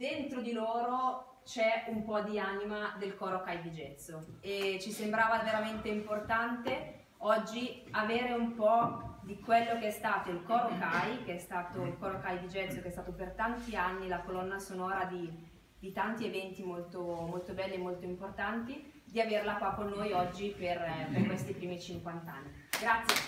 dentro di loro c'è un po' di anima del coro Kai Vigezzo e ci sembrava veramente importante oggi avere un po' di quello che è stato il coro Kai, che è stato il coro Kai Vigezzo, che è stato per tanti anni la colonna sonora di tanti eventi molto, molto belli e molto importanti, di averla qua con noi oggi per questi primi 50 anni. Grazie.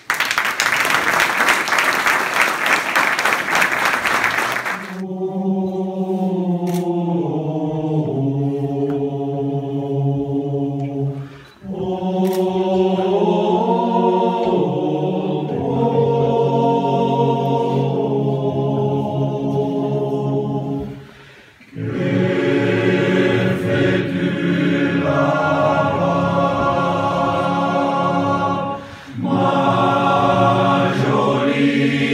Majori